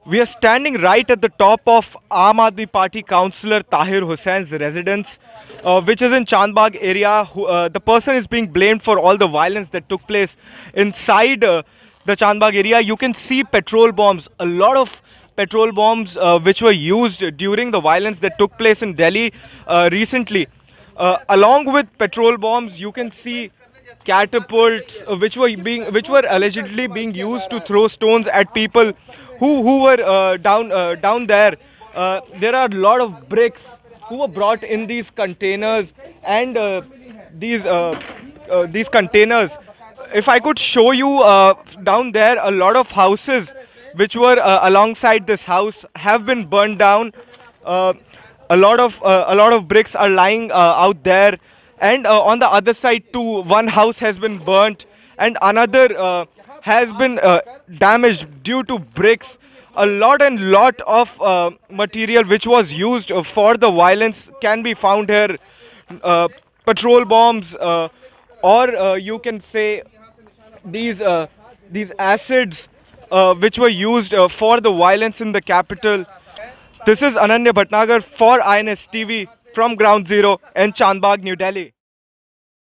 We are standing right at the top of Aam Aadmi Party councillor Tahir Hussein's residence, which is in Chandbagh area. The person is being blamed for all the violence that took place inside the Chandbagh area. You can see petrol bombs, a lot of petrol bombs which were used during the violence that took place in Delhi recently. Along with petrol bombs, you can see catapults which were allegedly being used to throw stones at people who were down there. There are a lot of bricks who were brought in these containers, and these containers, if I could show you down there, a lot of houses which were alongside this house have been burned down. Uh, a lot of bricks are lying out there, and on the other side too, one house has been burnt, and another has been damaged due to bricks. A lot of material which was used for the violence can be found here. Petrol bombs, or you can say these acids which were used for the violence in the capital. This is Ananya Bhatnagar for IANS TV from Ground Zero in Chandbagh, New Delhi.